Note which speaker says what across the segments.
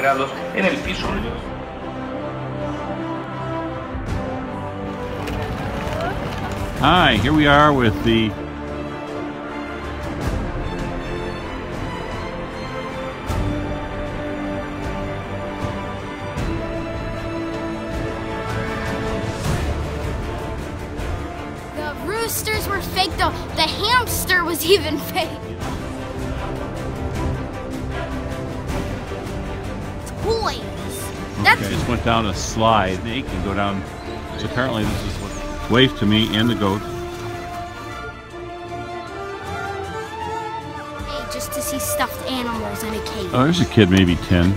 Speaker 1: grados en el piso.
Speaker 2: Hi, here we are with the
Speaker 3: roosters were fake though. The hamster was even fake. Toys.
Speaker 2: Okay, just went down a slide. They can go down. So apparently this is what waves to me and the goat.
Speaker 3: Hey, just to see stuffed animals in a cage.
Speaker 2: Oh, there's a kid, maybe 10.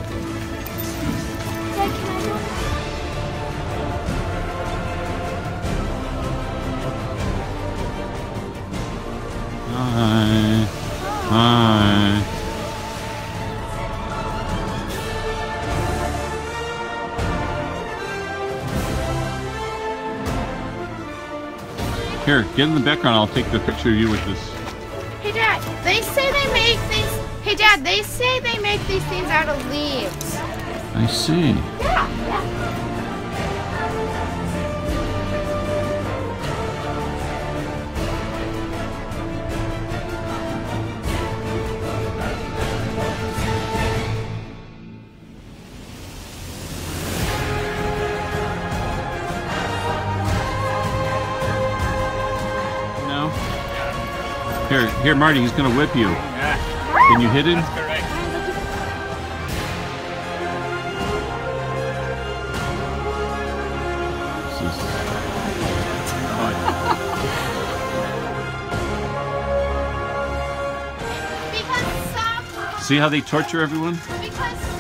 Speaker 2: Hi. Hi. Here, get in the background. I'll take the picture of you with this.
Speaker 4: Hey, Dad. They say they make these. Hey, Dad. They say they make these things out of leaves.
Speaker 2: I see.
Speaker 4: Yeah.
Speaker 2: Here, Marty, he's gonna whip you.
Speaker 1: Yeah.
Speaker 2: Can you hit him?
Speaker 1: That's correct.
Speaker 4: Because some.
Speaker 2: See how they torture everyone?
Speaker 4: Because